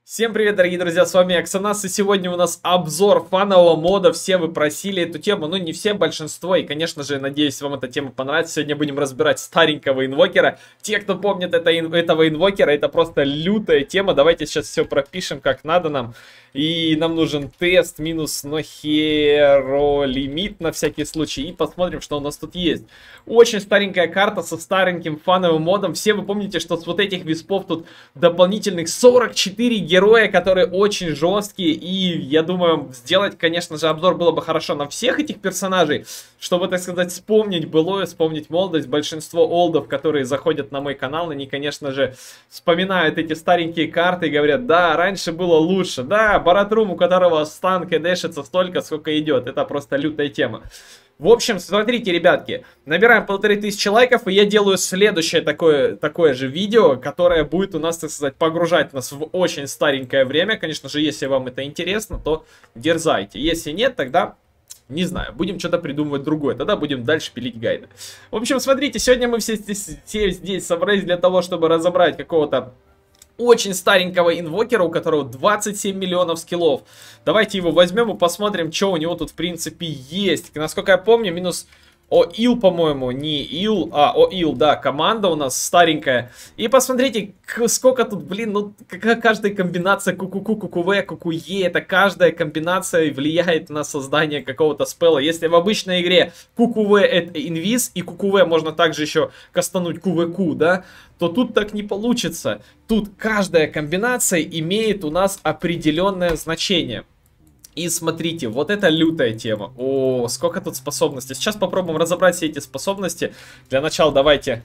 Всем привет, дорогие друзья, с вами Аксанас, и сегодня у нас обзор фанового мода. Все вы просили эту тему, ну не все, большинство, и конечно же, надеюсь, вам эта тема понравится. Сегодня будем разбирать старенького инвокера. Те, кто помнит этого инвокера, это просто лютая тема. Давайте сейчас все пропишем как надо нам. И нам нужен тест минус херо лимит на всякий случай. И посмотрим, что у нас тут есть. Очень старенькая карта со стареньким фановым модом. Все вы помните, что с вот этих виспов тут дополнительных 44 героя, которые очень жесткие. И я думаю, сделать, конечно же, обзор было бы хорошо на всех этих персонажей. Чтобы, так сказать, вспомнить былое, вспомнить молодость. Большинство олдов, которые заходят на мой канал, они, конечно же, вспоминают эти старенькие карты и говорят: да, раньше было лучше, да. Баратрум, у которого стан кэдэшится столько, сколько идет. Это просто лютая тема. В общем, смотрите, ребятки. Набираем 1500 лайков, и я делаю следующее такое же видео, которое будет у нас, так сказать, погружать нас в очень старенькое время. Конечно же, если вам это интересно, то дерзайте. Если нет, тогда... не знаю, будем что-то придумывать другое. Тогда будем дальше пилить гайды. В общем, смотрите, сегодня мы все здесь собрались для того, чтобы разобрать какого-то очень старенького инвокера, у которого 27 миллионов скиллов. Давайте его возьмем и посмотрим, что у него тут в принципе есть. Насколько я помню, минус... ОИЛ, по-моему, не ИЛ, а ОИЛ, да, команда у нас старенькая. И посмотрите, сколько тут, блин, ну, каждая комбинация КУКУ-КУКУВ, КУКУЕ, это каждая комбинация влияет на создание какого-то спелла. Если в обычной игре КУКУВ это инвиз, и КУКУВ можно также еще кастануть КУВК, да, то тут так не получится. Тут каждая комбинация имеет у нас определенное значение. И смотрите, вот это лютая тема. О, сколько тут способностей. Сейчас попробуем разобрать все эти способности. Для начала давайте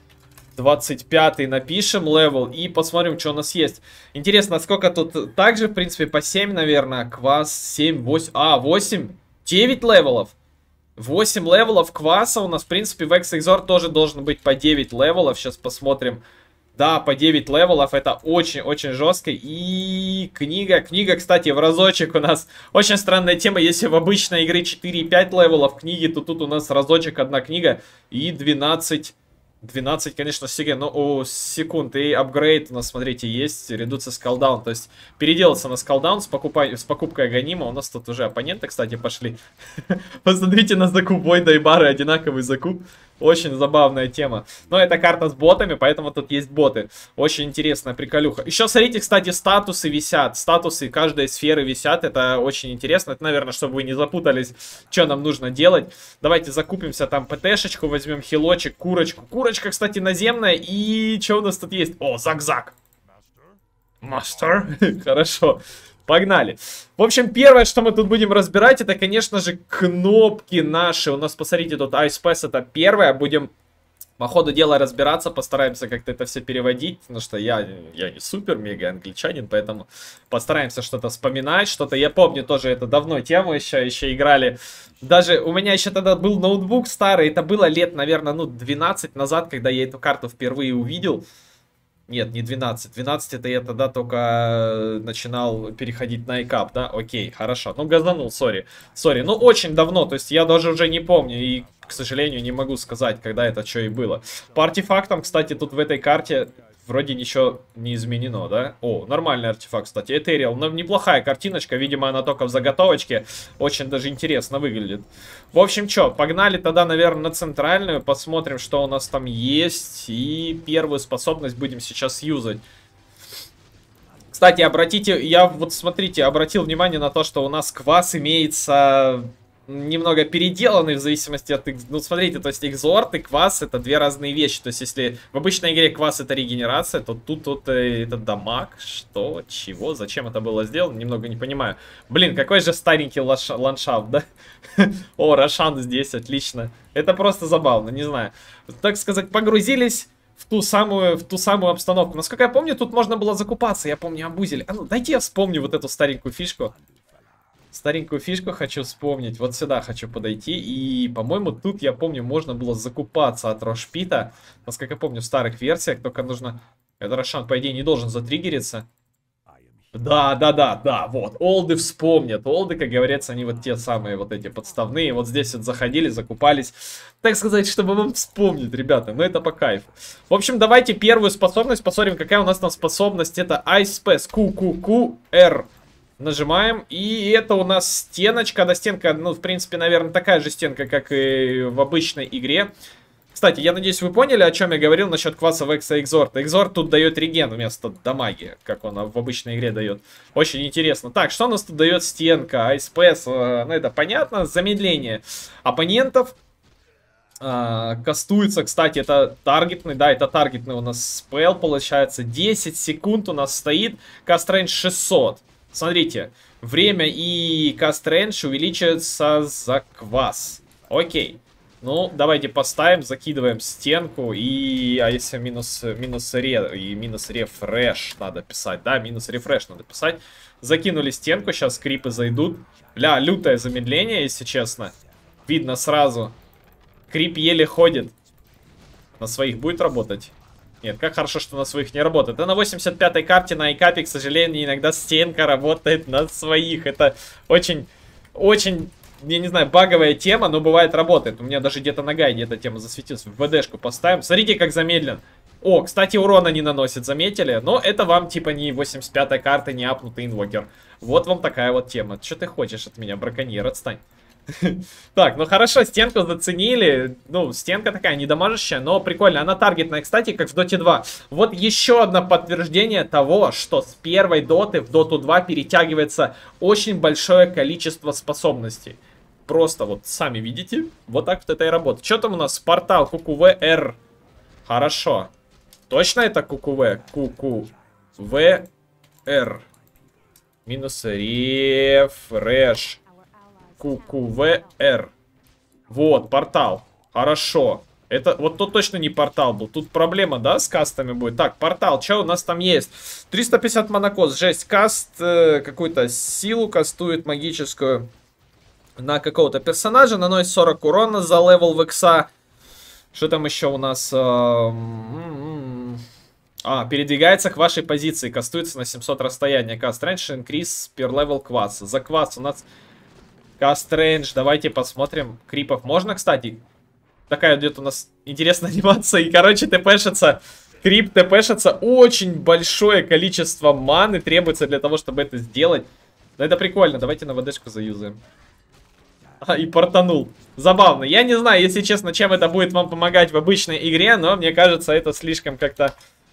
25 напишем левел и посмотрим, что у нас есть. Интересно, сколько тут также, в принципе, по 7, наверное. Квас 7, 8, 8, 9 левелов. 8 левелов кваса у нас, в принципе, в X-Exor тоже должен быть по 9 левелов. Сейчас посмотрим. Да, по 9 левелов, это очень-очень жестко. И книга, кстати, в разочек у нас очень странная тема. Если в обычной игре 4-5 левелов книги, то тут у нас разочек одна книга и 12, конечно, секунд. И апгрейд у нас, смотрите, есть, редуция скалдаун. То есть переделаться на скалдаун с покупкой аганима. У нас тут уже оппоненты, кстати, пошли. Посмотрите на закуп Войда и Бары, одинаковый закуп. Очень забавная тема. Но это карта с ботами, поэтому тут есть боты. Очень интересная приколюха. Еще, смотрите, кстати, статусы висят. Статусы каждой сферы висят. Это очень интересно. Это, наверное, чтобы вы не запутались, что нам нужно делать. Давайте закупимся там ПТшечку, возьмем хилочек, курочку. Курочка, кстати, наземная. И что у нас тут есть? О, Зак-Зак. Мастер. Хорошо. Погнали. В общем, первое, что мы тут будем разбирать, это, конечно же, кнопки наши. У нас, посмотрите, тут Ice Pass это первое. Будем по ходу дела разбираться, постараемся как-то это все переводить. Потому что я не супер-мега англичанин, поэтому постараемся что-то вспоминать. Что-то я помню тоже, это давно тему еще играли. Даже у меня еще тогда был ноутбук старый. Это было лет, наверное, 12 назад, когда я эту карту впервые увидел. Нет, не 12. 12 это я тогда только начинал переходить на iCap, да? Окей, хорошо. Ну, газанул, сори. Ну, очень давно, то есть я даже уже не помню. И, к сожалению, не могу сказать, когда это что и было. По артефактам, кстати, тут в этой карте вроде ничего не изменено, да? О, нормальный артефакт, кстати. Этериал. Но неплохая картиночка. Видимо, она только в заготовочке. Очень даже интересно выглядит. В общем, что, погнали тогда, наверное, на центральную. Посмотрим, что у нас там есть. И первую способность будем сейчас юзать. Кстати, я вот, смотрите, обратил внимание на то, что у нас квас имеется... немного переделанный в зависимости от... Ну, смотрите, то есть экзорт и квас это две разные вещи. То есть, если в обычной игре квас это регенерация, то тут это дамаг. Что? Чего? Зачем это было сделано? Немного не понимаю. Блин, какой же старенький ландшафт, да? О, Рошан здесь, отлично. Это просто забавно, не знаю. Так сказать, погрузились в ту самую обстановку. Насколько я помню, тут можно было закупаться. Я помню, амбузили. А ну, дайте я вспомню вот эту старенькую фишку. Старенькую фишку хочу вспомнить. Вот сюда хочу подойти. И, по-моему, тут, я помню, можно было закупаться от Рошпита. Насколько я помню, в старых версиях. Только нужно... Это Рошан, по идее, не должен затриггериться. Да, вот. Олды вспомнят. Олды, как говорится, они вот те самые вот эти подставные. Вот здесь вот заходили, закупались. Так сказать, чтобы вам вспомнить, ребята. Ну, это по кайфу. В общем, давайте первую способность посмотрим, какая у нас там способность. Это Ice Pass QQQR. Нажимаем. И это у нас стеночка. Да, стенка, ну, в принципе, наверное, такая же стенка, как и в обычной игре. Кстати, я надеюсь, вы поняли, о чем я говорил насчет класса Векса Экзорта. Экзорт тут дает реген вместо дамаги, как он в обычной игре дает. Очень интересно. Так, что у нас тут дает стенка? Айспэс, ну это понятно. Замедление оппонентов. Кастуется, кстати, это таргетный, да, это таргетный у нас спел, получается. 10 секунд у нас стоит. Каст рейндж 600. Смотрите, время и каст рейндж увеличивается за квас. Окей. Ну, давайте поставим, закидываем стенку. И, а если минус рефреш надо писать, да, минус рефреш надо писать. Закинули стенку, сейчас крипы зайдут. Ля, лютое замедление, если честно. Видно сразу. Крип еле ходит. На своих будет работать? Нет, как хорошо, что на своих не работает. А на 85-й карте на айкапе, к сожалению, иногда стенка работает на своих. Это очень, я не знаю, баговая тема, но бывает работает. У меня даже где-то на гайде эта тема засветилась. В ВДшку поставим. Смотрите, как замедлен. О, кстати, урона не наносит, заметили? Но это вам типа не 85-я карта, не апнутый инвокер. Вот вам такая вот тема. Что ты хочешь от меня, браконьер? Отстань. Так, ну хорошо, стенку заценили. Ну, стенка такая недамажащая, но прикольно. Она таргетная, кстати, как в Доте 2. Вот еще одно подтверждение того, что с первой доты в Доту 2 перетягивается очень большое количество способностей. Просто вот сами видите, вот так вот это и работает. Что там у нас? Портал QQVR. Хорошо. Точно это QQV? QQVR. Минус рефреш. QQVR. Вот, портал. Хорошо. Это вот тут точно не портал был. Тут проблема, да, с кастами будет. Так, портал, что у нас там есть? 350 монокост, жесть. Каст, какую-то силу кастует магическую на какого-то персонажа. Наносит 40 урона за левел векса. Что там еще у нас? Передвигается к вашей позиции. Кастуется на 700 расстояния. Каст рейндж, increase per level квас. За квас у нас... Каст рейндж, давайте посмотрим. Крипов можно, кстати? Такая идет у нас интересная анимация. И, короче, тпшится. Крип тпшится. Очень большое количество маны требуется для того, чтобы это сделать. Но это прикольно. Давайте на ВДшку заюзаем. И портанул. Забавно. Я не знаю, если честно, чем это будет вам помогать в обычной игре. Но мне кажется, это слишком как-то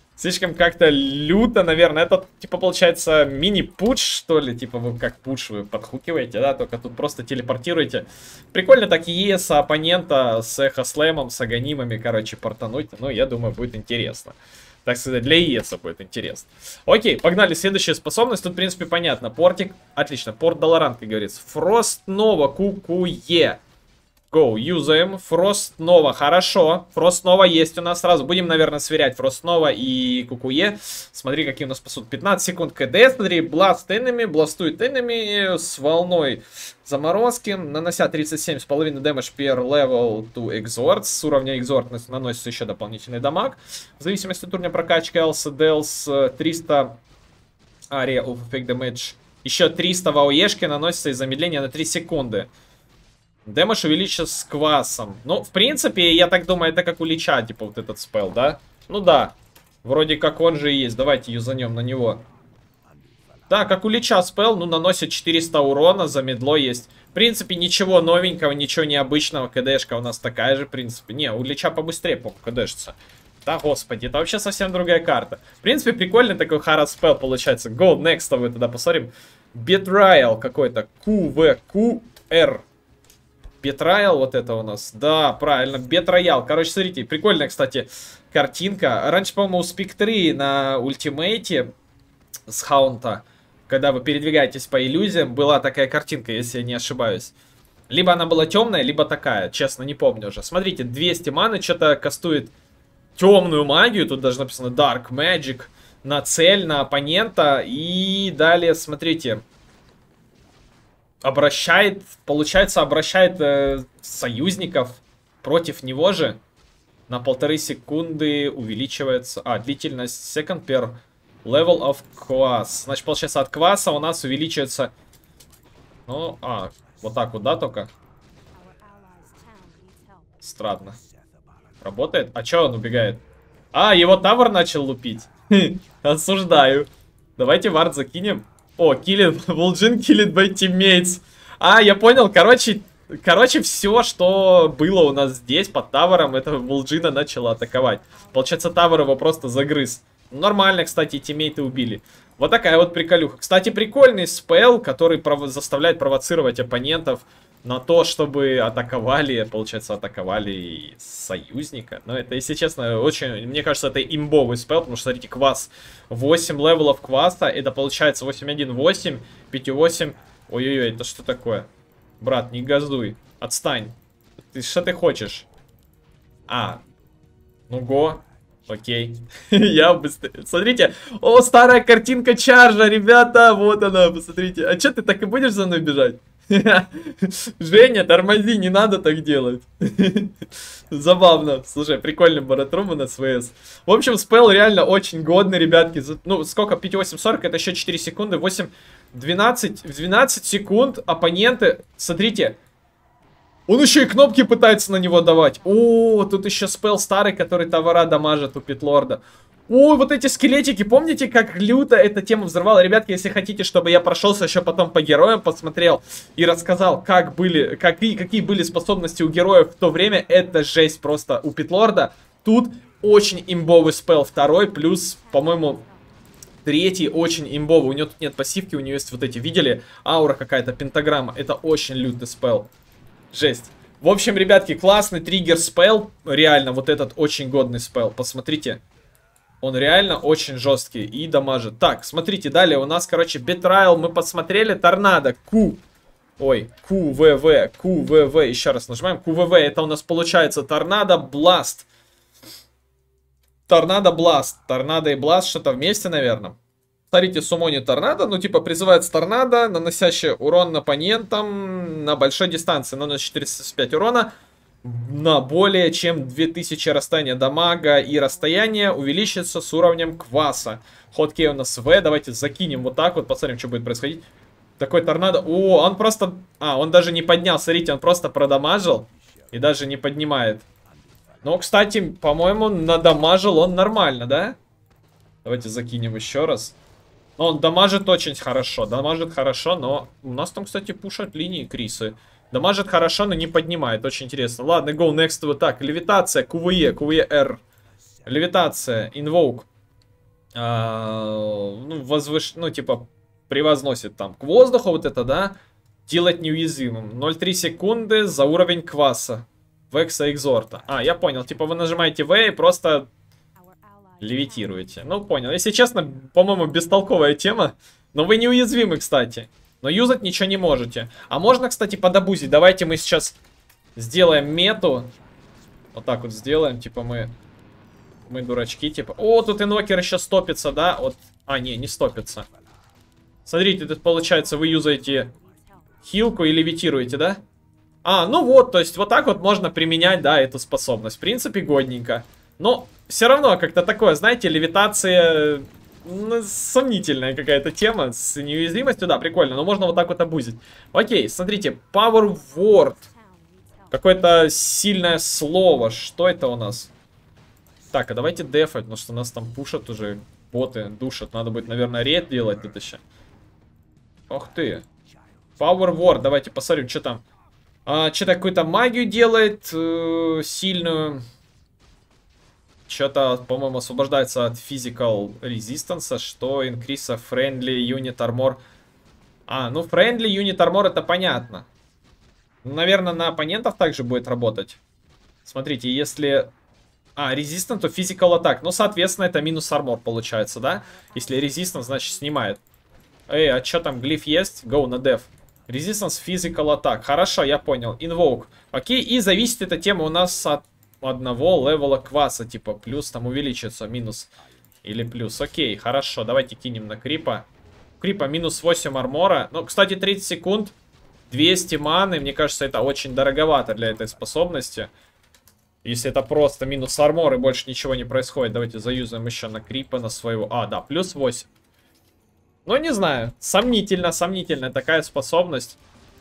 люто, наверное. Это, типа, получается, мини-пуш, что ли? Типа, вы как пуш вы подхукиваете, да? Только тут просто телепортируете. Прикольно так ЕС оппонента с эхослэмом, с аганимами, короче, портануть. Ну, я думаю, будет интересно. Так сказать, для ЕСа будет интересно. Окей, погнали. Следующая способность. Тут, в принципе, понятно. Портик. Отлично. Порт Долоран, как говорится. Фрост Нова. QQE. Go, юзаем. Фрост Нова, хорошо. Фрост Нова есть у нас сразу. Будем, наверное, сверять Фрост Нова и QQE. Смотри, какие у нас пасут. 15 секунд КД, смотри. Бласт энеми, бластует энеми с волной заморозки. Нанося 37,5 дэмэдж per level to exort. С уровня exort наносится еще дополнительный дамаг. В зависимости от уровня прокачки LC Dells 300 area of effect damage. Еще 300 в АОЕшке наносится из замедления на 3 секунды. Дэмэдж увеличится с квасом. Ну, в принципе, я так думаю, это как у Лича, типа, вот этот спел, да? Ну да. Вроде как он же и есть. Давайте юзанем на него. Да, как у Лича спел, ну, наносит 400 урона, замедло есть. В принципе, ничего новенького, ничего необычного. КДшка у нас такая же, в принципе. Не, у Лича побыстрее, по-моему, КДшится. Да, господи, это вообще совсем другая карта. В принципе, прикольный такой Hara спел получается. Go, next, вы тогда посмотрим. Betrayal какой-то. QVQR. Betrayal вот это у нас. Да, правильно, Betrayal. Короче, смотрите, прикольная, кстати, картинка. Раньше, по-моему, у Спектры на ультимейте с Хаунта, когда вы передвигаетесь по иллюзиям, была такая картинка, если я не ошибаюсь. Либо она была темная, либо такая. Честно, не помню уже. Смотрите, 200 маны что-то кастует темную магию. Тут даже написано Dark Magic. На цель, на оппонента. И далее, смотрите... Обращает, получается, обращает союзников против него же. На 1,5 секунды увеличивается. Длительность second per Level of Quas. Значит, получается, от кваса у нас увеличивается... Ну, вот так вот, да, только? Странно. Работает? А чё он убегает? Его тавр начал лупить. Осуждаю. Давайте вард закинем. О, киллит, Волджин киллит by teammates. Я понял, короче, все, что было у нас здесь под тавером, это Волджина начала атаковать. Получается, тавер его просто загрыз. Нормально, кстати, тиммейты убили. Вот такая вот приколюха. Кстати, прикольный спел, который заставляет провоцировать оппонентов на то, чтобы атаковали, получается, атаковали союзника. Но это, если честно, очень, мне кажется, это имбовый спел, потому что, смотрите, квас. 8 левелов кваса, это получается 8-1, 8, 5-8. Ой-ой-ой, это что такое? Брат, не газуй. Отстань. Что ты хочешь? Ну го. Окей. Я быстрее. Смотрите. О, старая картинка чаржа, ребята. Вот она, посмотрите. А что ты так и будешь за мной бежать? Женя, тормози, не надо так делать. Забавно. Слушай, прикольный баратрум у нас ВС. В общем, спел реально очень годный, ребятки. Ну, сколько? 5-8-40, это еще 4 секунды. 8-12. В 12 секунд оппоненты... Смотрите. Он еще и кнопки пытается на него давать. О, тут еще спел старый, который товара дамажит у Питлорда. Ой, вот эти скелетики, помните, как люто эта тема взорвала? Ребятки, если хотите, чтобы я прошелся еще потом по героям, посмотрел и рассказал, какие были способности у героев в то время, это жесть просто у Питлорда. Тут очень имбовый спел, второй, плюс, по-моему, третий очень имбовый. У него тут нет пассивки, у него есть вот эти, видели? Аура какая-то, пентаграмма, это очень лютый спел. Жесть. В общем, ребятки, классный триггер спел, реально, вот этот очень годный спел, посмотрите. Он реально очень жесткий и дамажит. Так, смотрите, далее у нас, короче, Betrayal мы посмотрели. Торнадо, QVV, еще раз нажимаем. QVV, это у нас получается Торнадо Бласт. Торнадо Бласт. Торнадо и Бласт что-то вместе, наверное. Смотрите, суммони торнадо, ну типа призывается торнадо, наносящий урон оппонентам на большой дистанции. Наносит 405 урона. На более чем 2000 расстояния дамага и расстояние увеличится с уровнем кваса. Хоткей у нас В. Давайте закинем вот так вот. Посмотрим, что будет происходить. Такой торнадо. О, он просто... он даже не поднял. Смотрите, он просто продамажил. И даже не поднимает. Но, кстати, по-моему, надамажил он нормально, да? Давайте закинем еще раз. Он дамажит очень хорошо. Дамажит хорошо, но... У нас там, кстати, пушат линии Крисы. Дамажит хорошо, но не поднимает. Очень интересно. Ладно, go next. Вот так. Левитация. QVE R. Левитация. Invoke. Ну, типа, превозносит там к воздуху вот это, да? Делать неуязвимым. 0,3 секунды за уровень кваса. Векса экзорта. Я понял. Типа, вы нажимаете V и просто левитируете. Ну, понял. Если честно, по-моему, бестолковая тема. Но вы неуязвимы, кстати. Но юзать ничего не можете. А можно, кстати, подобузить. Давайте мы сейчас сделаем мету. Вот так вот сделаем. Типа мы дурачки. Типа. О, тут инвокер еще стопится, да? Вот. Не стопится. Смотрите, тут получается вы юзаете хилку и левитируете, да? Ну вот, то есть вот так вот можно применять, да, эту способность. В принципе, годненько. Но все равно как-то такое, знаете, левитация... сомнительная какая-то тема с неуязвимостью, да, прикольно, но можно вот так вот обузить. Окей, смотрите, Power Word. Какое-то сильное слово, что это у нас? Так, а давайте дефать, потому что нас там пушат уже, боты душат. Надо будет, наверное, рейд делать тут еще. Ох ты. Power Word, давайте посмотрим, что там. Что-то какую-то магию делает сильную. Что-то, по-моему, освобождается от Physical Resistance, что increase Friendly Unit Armor. Ну Friendly Unit Armor это понятно. Наверное, на оппонентов также будет работать. Смотрите, если... Resistant, то Physical Attack. Ну, соответственно, это минус Armor получается, да? Если Resistance, значит, снимает. А что там, глиф есть? Go на Def. Resistance Physical Attack. Хорошо, я понял. Invoke. Окей, и зависит эта тема у нас от одного левела кваса, типа, плюс там увеличится, минус или плюс. Окей, хорошо, давайте кинем на крипа. Крипа минус 8 армора. Ну, кстати, 30 секунд, 200 маны, мне кажется, это очень дороговато для этой способности. Если это просто минус армор и больше ничего не происходит. Давайте заюзаем еще на крипа, на своего. А, да, плюс 8. Ну, не знаю. Сомнительно, сомнительная такая способность.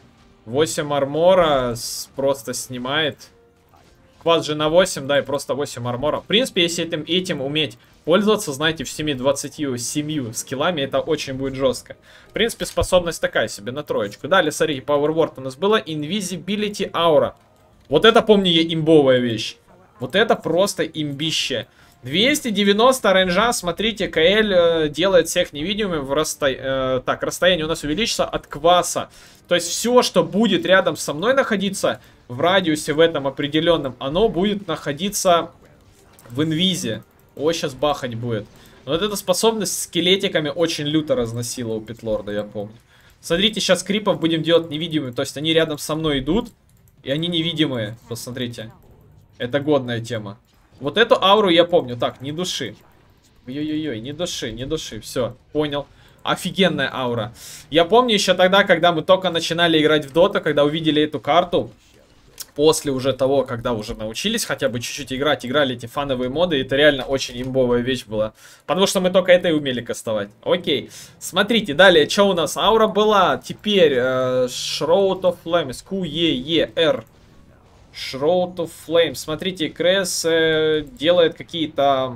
8 армора просто снимает. Квас же на 8, да, и просто 8 армора. В принципе, если этим уметь пользоваться, знаете, всеми 27 скиллами, это очень будет жестко. В принципе, способность такая себе, на троечку. Далее, смотрите, Power Word у нас было. Invisibility Aura. Вот это, помню я, имбовая вещь. Вот это просто имбище. 290 рейнджа, смотрите, КЛ делает всех невидимыми. Так, расстояние у нас увеличится от кваса. То есть все, что будет рядом со мной находиться в радиусе в этом определенном, оно будет находиться в инвизе. О, сейчас бахать будет. Но вот эта способность с скелетиками очень люто разносила у Питлорда, я помню. Смотрите, сейчас крипов будем делать невидимыми. То есть они рядом со мной идут, и они невидимые. Посмотрите. Это годная тема. Вот эту ауру я помню. Так, не души. Ой-ой-ой, не души, не души. Все, понял. Офигенная аура. Я помню еще тогда, когда мы только начинали играть в доту, когда увидели эту карту. После уже того, когда уже научились хотя бы чуть-чуть играть, играли эти фановые моды, это реально очень имбовая вещь была. Потому что мы только это и умели кастовать. Окей. Смотрите, далее, что у нас? Аура была. Теперь Shroud of Flames. QEER. Shroud of Flames. Смотрите, Кресс делает какие-то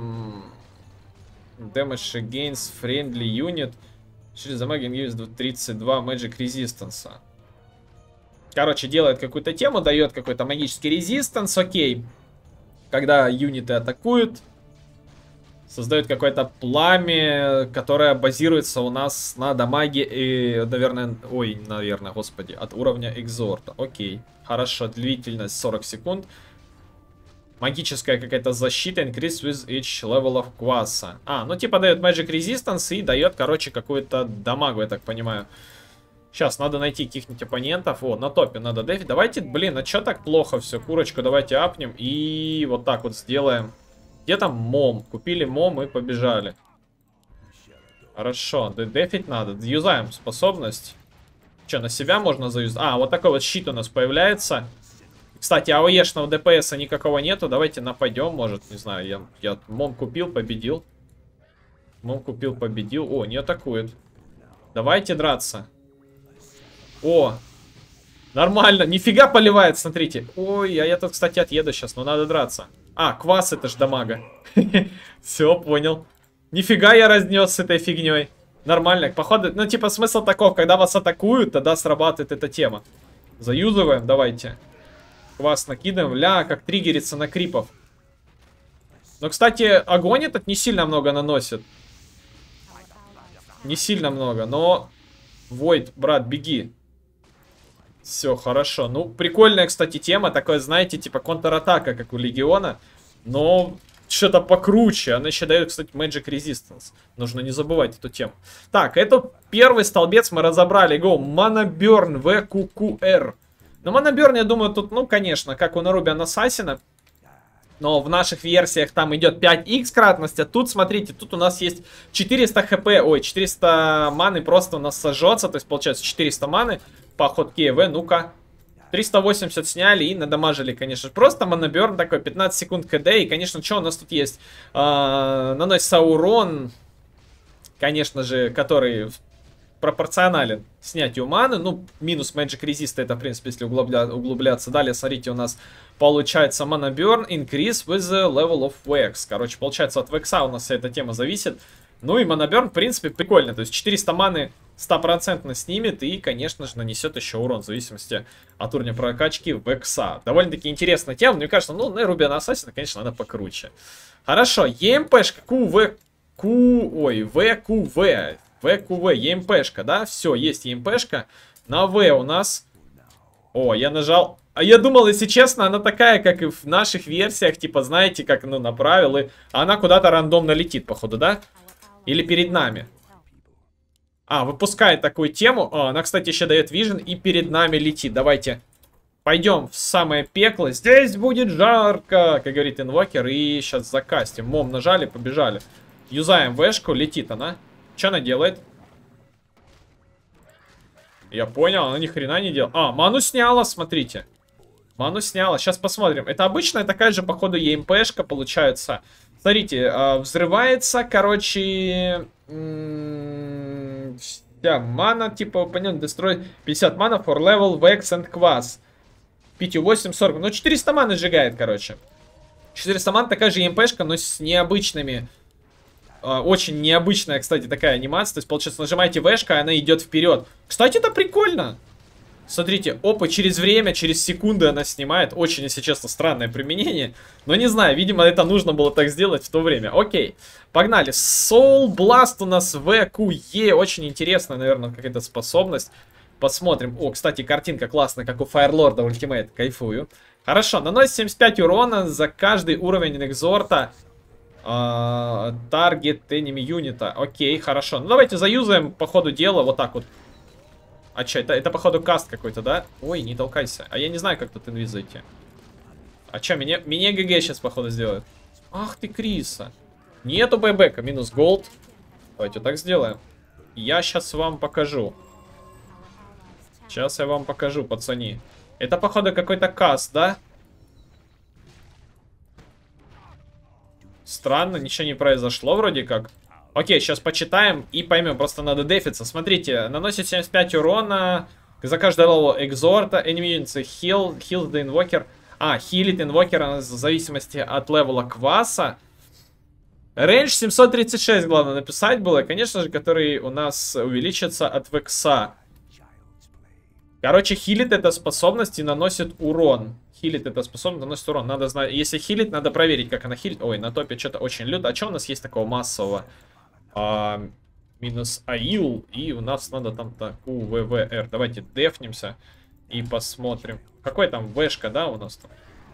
damage against friendly unit. Через Damage gives 32 Magic Resistance. Короче, делает какую-то тему, дает какой-то магический резистанс, окей. Когда юниты атакуют, создает какое-то пламя, которое базируется у нас на дамаге и, наверное, господи, от уровня экзорта. Окей, хорошо, длительность 40 секунд. Магическая какая-то защита, increase with each level of quasa. Ну типа дает magic resistance и дает, короче, какую-то дамагу, я так понимаю. Сейчас, надо найти каких-нибудь оппонентов. О, на топе надо дефить. Давайте, блин, а что так плохо все? Курочку давайте апнем и вот так вот сделаем. Где там мом? Купили мом и побежали. Хорошо, дефить надо. Юзаем способность. Что, на себя можно заюзать? Вот такой вот щит у нас появляется. Кстати, АОЕшного ДПСа никакого нету. Давайте нападем, может, не знаю. Я мом купил, победил. Мом купил, победил. О, не атакует. Давайте драться. О, нормально, нифига поливает, смотрите. Ой, а я тут, кстати, отъеду сейчас, но надо драться. Квас, это ж дамага. Все, понял. Нифига я разнес с этой фигней. Нормально, походу, ну типа смысл таков, когда вас атакуют, тогда срабатывает эта тема. Заюзываем, давайте. Квас накидываем, как триггерится на крипов. Но, кстати, огонь этот не сильно много наносит. Не сильно много, но... Войд, брат, беги. Все, хорошо. Ну, прикольная, кстати, тема. Такое, знаете, типа контратака, как у Легиона. Но что-то покруче. Она еще дает, кстати, Magic Resistance. Нужно не забывать эту тему. Так, это первый столбец мы разобрали. Go. Mana Burn VQQR. Но Mana Burn, я думаю, тут, ну, конечно, как у Наруbian Assassin. Но в наших версиях там идет 5х кратность, а тут, смотрите, тут у нас есть 400 хп, 400 маны просто у нас сожжется, то есть получается 400 маны по ходке ЕВ, ну-ка. 380 сняли и надамажили, конечно. Просто моноберн такой, 15 секунд КД, и, конечно, что у нас тут есть? Наносится урон, конечно же, который... пропорционален снятию маны. Ну, минус Magic Resist, это, в принципе, если углубляться. Далее, смотрите, у нас получается Mana Burn Increase with the level of Vex. Короче, получается, от Векса у нас вся эта тема зависит. Ну и Mana Burn, в принципе, прикольно. То есть 400 маны 100% снимет и, конечно же, нанесет еще урон в зависимости от уровня прокачки Векса. Довольно-таки интересная тема. Мне кажется, ну, на Rubian Assassin, конечно, надо покруче. Хорошо, ЕМПшка, ВQV. ВQV, ЕМПшка, да? Все, есть ЕМПшка. На В у нас... О, я нажал... А я думал, если честно, она такая, как и в наших версиях. Типа, знаете, как, ну, направил. И она куда-то рандомно летит, походу, да? Или перед нами. Выпускает такую тему. Она, кстати, еще дает вижен и перед нами летит. Давайте пойдем в самое пекло. Здесь будет жарко, как говорит инвокер. И сейчас закастим. Мом нажали, побежали. Юзаем вешку, летит она. Что она делает? Я понял, она ни хрена не делала. Ману сняла, смотрите. Ману сняла. Сейчас посмотрим. Это обычная такая же, походу, ЕМПшка получается. Смотрите, взрывается, короче... вся мана, типа, оппонент destroy 50 мана for level, vex and quas. 5,8, 40. Ну, 400 маны сжигает, короче. 400 ман такая же ЕМПшка, но с необычными... Очень необычная, кстати, такая анимация. То есть, получается, нажимаете вешка, она идет вперед. Кстати, это прикольно. Смотрите, опа, через время, через секунды она снимает. Очень, если честно, странное применение. Но не знаю, видимо, это нужно было так сделать в то время. Окей, погнали. Soul Blast у нас ВQE. Очень интересная, наверное, какая-то способность. Посмотрим. О, кстати, картинка классная, как у Файрлорда Ультимейт. Кайфую. Хорошо, наносит 75 урона за каждый уровень экзорта. Таргет enemy юнита. Окей, хорошо. Ну, давайте заюзаем по ходу дела вот так вот. А че, это походу каст какой-то, да? Ой, не толкайся. А я не знаю, как тут инвиз зайти. А че, меня ГГ сейчас, походу, сделают. Ах ты, Криса. Нету бэйбэка, минус голд. Давайте так сделаем. Я сейчас вам покажу. Сейчас я вам покажу, пацани. Это, походу, какой-то каст, да? Странно, ничего не произошло вроде как. Окей, сейчас почитаем и поймем. Просто надо дефиться. Смотрите, наносит 75 урона за каждый левел экзорта. Enemy heal the invoker. Хилит инвокера в зависимости от левела кваса. Рейндж 736, главное написать было. Конечно же, который у нас увеличится от векса. Короче, хилит эта способность и наносит урон. Хилит эта способность, наносит урон. Надо знать, если хилит, надо проверить, как она хилит. Ой, на топе что-то очень люто. А что у нас есть такого массового? Минус АИЛ. И у нас надо там так, УВВР. Давайте дефнемся и посмотрим. Какой там вешка, да, у нас там?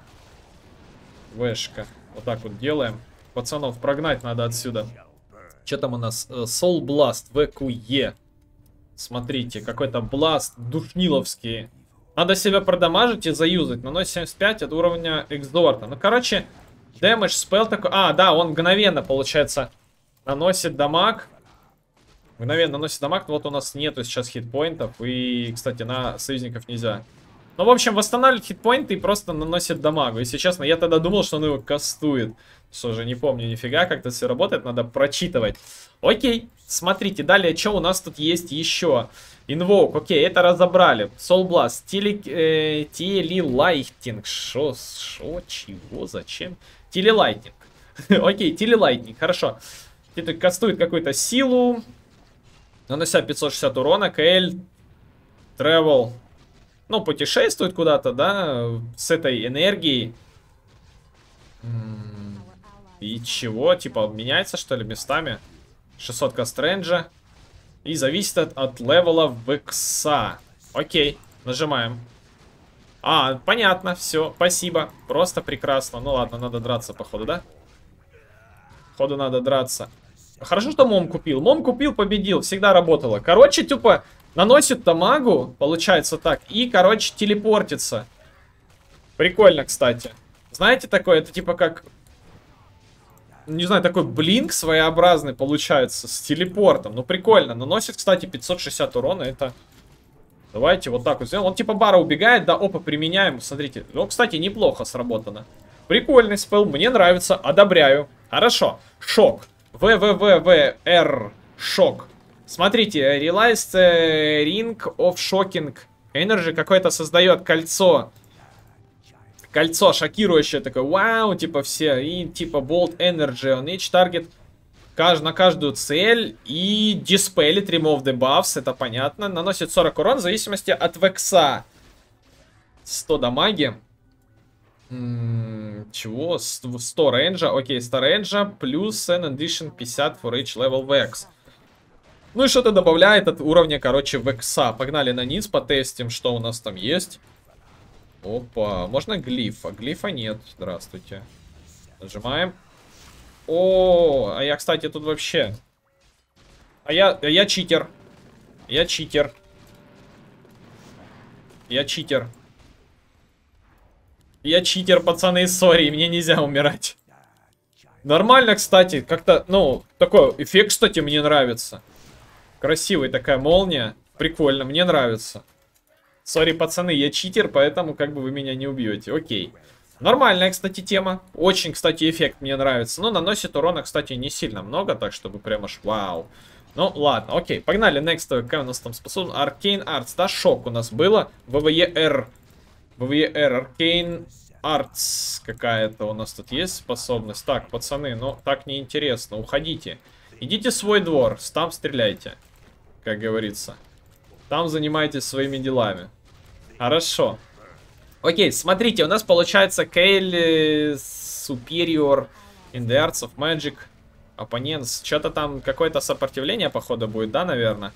Вешка. Вот так вот делаем. Пацанов прогнать надо отсюда. Что там у нас? Soul Blast, ВQE. Смотрите, какой-то бласт душниловский. Надо себя продамажить и заюзать. Наносит 75 от уровня экзорта. Ну, короче, дэмэдж спел такой. Да, он мгновенно, получается, наносит дамаг. Мгновенно наносит дамаг. Но вот у нас нету сейчас хитпоинтов. И, кстати, на союзников нельзя. Ну, в общем, восстанавливает хитпоинты и просто наносит дамагу. Если честно, я тогда думал, что он его кастует. Что же, не помню нифига, как это все работает. Надо прочитывать. Окей, смотрите, далее, что у нас тут есть еще? Инвок, окей, это разобрали. Soul Blast, телелайтинг. Шо, чего, зачем? Телелайтинг. Окей, телелайтинг, хорошо. Это кастует какую-то силу. Нанося 560 урона. КЛ Travel. Ну, путешествует куда-то, да, с этой энергией. И чего? Типа, меняется, что ли, местами? 600 стрэнджа. И зависит от левела векса. Окей, нажимаем. Понятно, все, спасибо. Просто прекрасно. Ну ладно, надо драться, походу, да? Походу, надо драться. Хорошо, что Мом купил. Мом купил, победил, всегда работало. Короче, тупо наносит дамагу, получается так, и, короче, телепортится. Прикольно, кстати. Знаете такое, это типа как... Не знаю, такой блинк своеобразный получается с телепортом. Ну, прикольно. Наносит, кстати, 560 урона. Это... Давайте вот так вот сделаем. Он типа бара убегает, да, опа, применяем. Смотрите. Ну, кстати, неплохо сработано. Прикольный спел, мне нравится, одобряю. Хорошо. Шок. ВВВВР. Шок. Смотрите, Realized Ring of Shocking Energy какое-то создает кольцо. Кольцо шокирующее такое, вау, типа все, и типа Bolt Energy on each target, на каждую цель, и Dispelled Remove the Buffs, это понятно, наносит 40 урон в зависимости от векса. 100 дамаги. Чего? 100 рейнджа, окей, 100 рейнджа, плюс an addition 50 for each level vex. Ну и что-то добавляет от уровня, короче, векса. Погнали на низ, потестим, что у нас там есть. Опа, можно глифа? Глифа нет. Здравствуйте. Нажимаем. А я, кстати, тут вообще... я читер. Я читер. Я читер. Я читер, пацаны, сори, мне нельзя умирать. Нормально, кстати, как-то, ну, такой эффект, кстати, мне нравится. Красивая такая молния. Прикольно, мне нравится. Сори, пацаны, я читер, поэтому как бы вы меня не убьете. Окей. Нормальная, кстати, тема. Очень, кстати, эффект мне нравится. Но наносит урона, кстати, не сильно много, так чтобы прям аж вау. Ну, ладно, окей. Погнали, next. Какая у нас там способность? Arcane Arts, да, шок у нас было. ВВЕР. ВВЕР, Arcane Arts какая-то у нас тут есть способность. Так, пацаны, ну, так неинтересно. Уходите. Идите в свой двор, там стреляйте. Как говорится. Там занимайтесь своими делами. Хорошо. Окей, смотрите, у нас получается Кейл Superior in the Arts of Magic Opponents. Что-то там, какое-то сопротивление, походу, будет, да, наверное?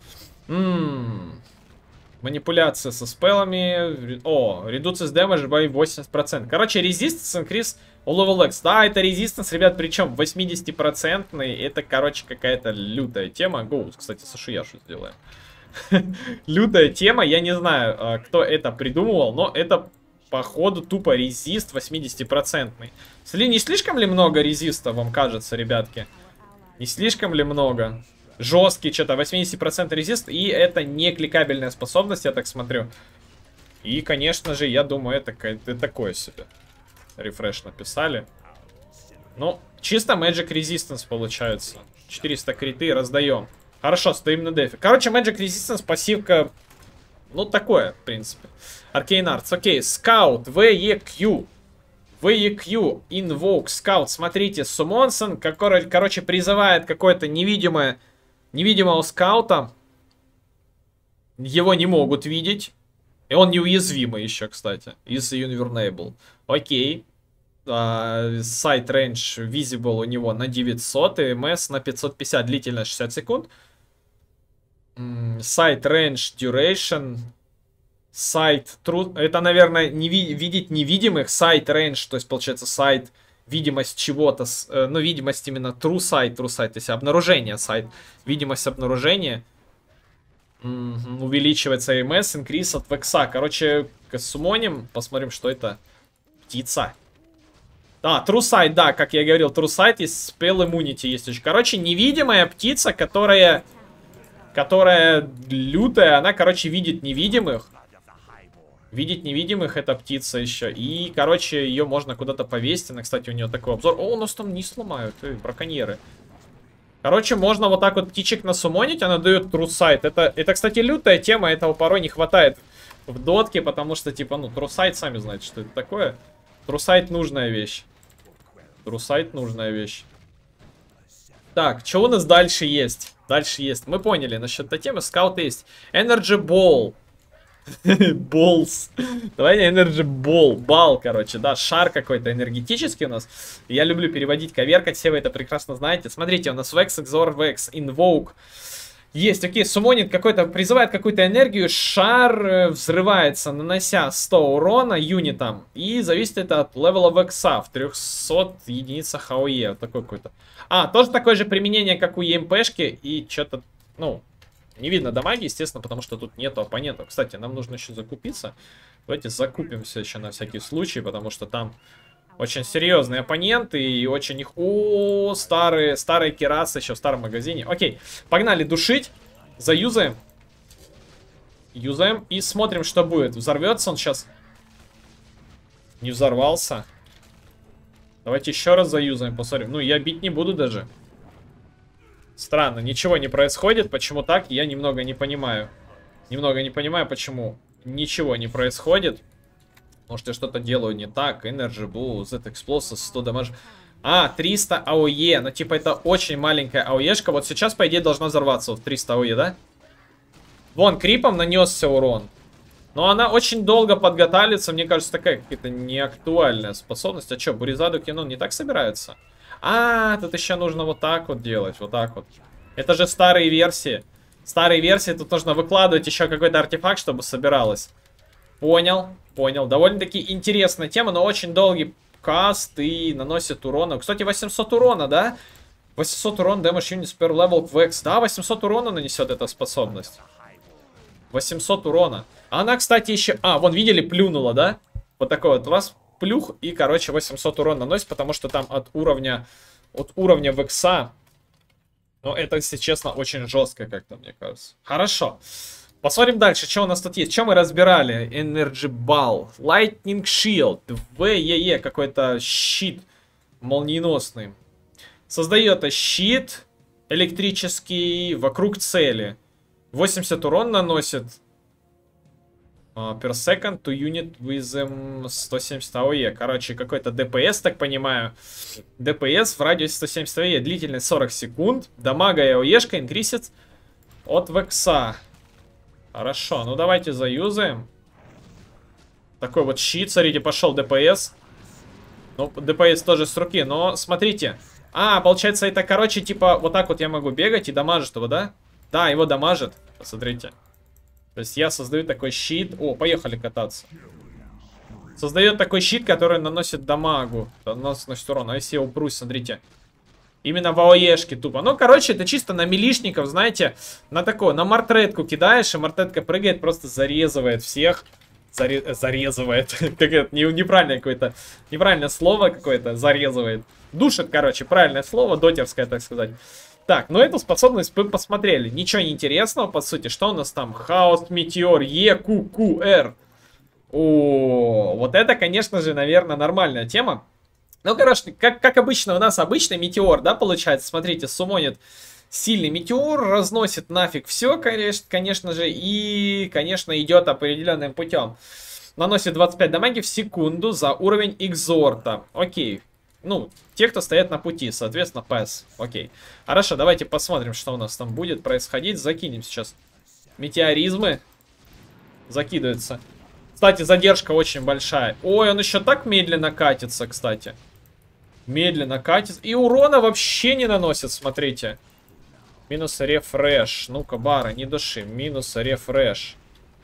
Манипуляция со спеллами. О, reduces damage by 80%. Короче, resistance increase all level X. Да, это resistance, ребят, причем 80%. Это, короче, какая-то лютая тема. Go, кстати, Сашуяшу сделаем. Лютая тема, я не знаю, кто это придумывал, но это, походу, тупо резист 80%. Не слишком ли много резиста, вам кажется, ребятки? Не слишком ли много? Жесткий, что-то 80% резист, и это не кликабельная способность, я так смотрю. И, конечно же, я думаю, это такое себе. Рефреш написали. Ну, чисто Magic Resistance получается. 400 криты раздаем. Хорошо, стоим на дефе. Короче, Magic Resistance, пассивка, ну, такое, в принципе. Arcane Arts, окей. Scout, VEQ. VEQ, Invoke, Scout. Смотрите, Сумонсон, который, короче, призывает какое-то невидимого скаута. Его не могут видеть. И он неуязвимый еще, кстати. Is invulnerable. Окей. Sight range visible у него на 900. И MS на 550. Длительность 60 секунд. Sight range duration. Sight true. Это, наверное, видеть невидимых. Sight range, то есть, получается, sight, видимость чего-то. Ну, видимость именно true sight. То есть, обнаружение sight. Видимость обнаружения. Увеличивается MS. Increase от векса. Короче, сумоним. Посмотрим, что это. Птица. Да, True Sight, да, как я говорил, True Sight и Spell Immunity есть еще. Короче, невидимая птица, которая лютая, она, короче, видит невидимых. Видит невидимых эта птица еще. И, короче, ее можно куда-то повесить. Она, кстати, у нее такой обзор. О, у нас там не сломают, браконьеры. Короче, можно вот так вот птичек насумонить, она дает True Sight. Это, кстати, лютая тема, этого порой не хватает в дотке, потому что, типа, ну, True Sight, сами знаете, что это такое. True Sight нужная вещь. True Sight нужная вещь. Так, что у нас дальше есть? Дальше есть. Мы поняли насчет этой темы. Скаут есть. Energy Ball. Balls. Давай Energy Ball. Бал, короче, да. Шар какой-то энергетический у нас. Я люблю переводить, коверкать. Все вы это прекрасно знаете. Смотрите, у нас Vex, Exor, Vex, Invoke. Есть, окей, суммонит какой-то, призывает какую-то энергию, шар взрывается, нанося 100 урона юнитам. И зависит это от левела векса в 300 единицах АОЕ. Вот такой какой-то. Тоже такое же применение, как у ЕМПшки. И что-то, ну, не видно дамаги, естественно, потому что тут нету оппонентов. Кстати, нам нужно еще закупиться. Давайте закупимся еще на всякий случай, потому что там очень серьезные оппоненты и очень их... О, старые керасы еще в старом магазине. Окей, погнали душить. Заюзаем. Юзаем и смотрим, что будет. Взорвется он сейчас? Не взорвался. Давайте еще раз заюзаем, посмотрим. Ну, я бить не буду даже. Странно, ничего не происходит. Почему так? Я немного не понимаю. Немного не понимаю, почему ничего не происходит. Может, я что-то делаю не так. Energy Blue, Z-Explosive, 100 дамаж. 300 АОЕ. Ну, типа, это очень маленькая АОЕшка. Вот сейчас, по идее, должна взорваться. Вот 300 АОЕ, да? Вон, крипом нанесся урон. Но она очень долго подготавливается. Мне кажется, такая какая-то неактуальная способность. А что, Буризаду Кинон не так собирается? Тут еще нужно вот так вот делать. Вот так вот. Это же старые версии. Старые версии. Тут нужно выкладывать еще какой-то артефакт, чтобы собиралось. Понял. Понял. Довольно-таки интересная тема, но очень долгий каст и наносит урона. Кстати, 800 урона, да? 800 урона, damage units per level vex. Да, 800 урона нанесет эта способность. 800 урона. Она, кстати, еще... вон, видели, плюнула, да? Вот такой вот у вас плюх и, короче, 800 урона наносит, потому что там от уровня векса... Ну, это, если честно, очень жестко как-то, мне кажется. Хорошо. Посмотрим дальше, что у нас тут есть. Что мы разбирали? Energy Ball, Lightning Shield, ВЕЕ, какой-то щит молниеносный. Создает щит электрический вокруг цели. 80 урон наносит. Per second to unit with 170 АОЕ. Короче, какой-то ДПС, так понимаю. ДПС в радиусе 170 АОЕ. Длительность 40 секунд. Дамага и АОЕшка инкрисит от векса. Хорошо, ну давайте заюзаем. Такой вот щит, смотрите, пошел ДПС. Ну, ДПС тоже с руки, но смотрите. А, получается, это, короче, типа, вот так вот я могу бегать и дамажит его, да? Да, его дамажит, посмотрите. То есть я создаю такой щит. О, поехали кататься. Создает такой щит, который наносит дамагу. Наносит урон. А если я упрусь, смотрите. Именно в АОЕшке тупо. Ну, короче, это чисто на милишников, знаете. На такое, на мартретку кидаешь, и мартретка прыгает, просто зарезывает всех. Зарезывает. Как это, неправильное какое-то. Неправильное слово какое-то. Зарезывает. Душит, короче, правильное слово. Дотерское, так сказать. Так, ну эту способность мы посмотрели. Ничего не интересного, по сути. Что у нас там? Хаос, метеор, ЕКУКР. О, вот это, конечно же, наверное, нормальная тема. Ну, короче, как обычно, у нас обычный метеор, да, получается. Смотрите, суммонит сильный метеор, разносит нафиг все, конечно же, и, конечно, идет определенным путем. Наносит 25 дамаги в секунду за уровень экзорта. Окей. Ну, те, кто стоят на пути, соответственно, пэс. Окей. Хорошо, давайте посмотрим, что у нас там будет происходить. Закинем сейчас метеоризмы. Закидывается. Кстати, задержка очень большая. Ой, он еще так медленно катится, кстати. Медленно катится. И урона вообще не наносит, смотрите. Минус рефреш. Ну-ка, бара, не души. Минус рефреш.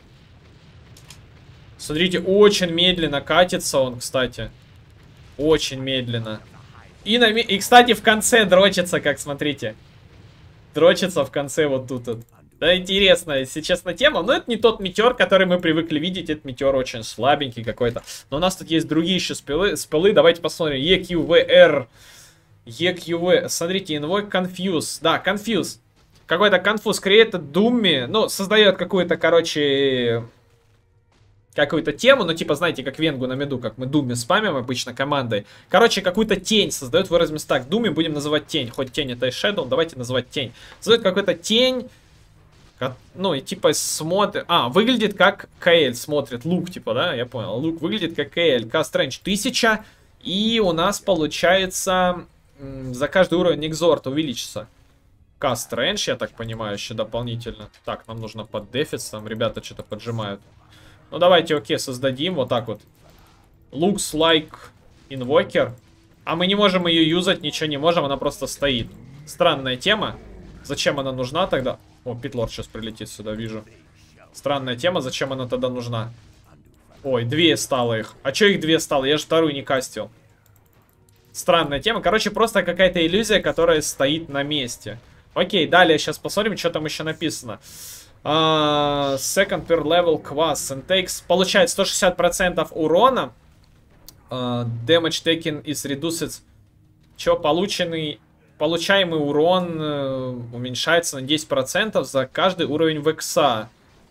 Смотрите, очень медленно катится он, кстати. Очень медленно. И, кстати, в конце дрочится, как, смотрите. Дрочится в конце вот тут вот. Да, интересная, если честно, тема. Но это не тот метеор, который мы привыкли видеть. Этот метеор очень слабенький какой-то. Но у нас тут есть другие еще спелы. Давайте посмотрим. EQVR. EQV. Смотрите, Invoke Confuse. Да, Confuse. Какой-то Confuse created Dummy. Ну, создает какую-то, короче... какую-то тему, ну, типа, знаете, как Венгу на меду, как мы Думи спамим обычно командой. Короче, какую-то тень создает, выразим так. Думи будем называть тень. Хоть тень это и Shadow, давайте называть тень. Создает какую-то тень, ну, и типа смотрит... А, выглядит как КЛ, смотрит. Лук, типа, да, я понял. Лук выглядит как КЛ. Cast Range 1000. И у нас получается за каждый уровень экзорт увеличится. Cast Range, я так понимаю, еще дополнительно. Так, нам нужно поддефиться, там ребята что-то поджимают. Ну, давайте, окей, создадим вот так вот. Looks like Invoker. А мы не можем ее юзать, ничего не можем, она просто стоит. Странная тема. Зачем она нужна тогда? О, Питлорд сейчас прилетит сюда, вижу. Странная тема, зачем она тогда нужна? Ой, 2 стало их. А что их 2 стало? Я же вторую не кастил. Странная тема. Короче, просто какая-то иллюзия, которая стоит на месте. Окей, далее сейчас посмотрим, что там еще написано. Second per level quest and takes. Получает 160% урона. Damage taken is reduced. Че, получаемый урон уменьшается на 10% за каждый уровень векса.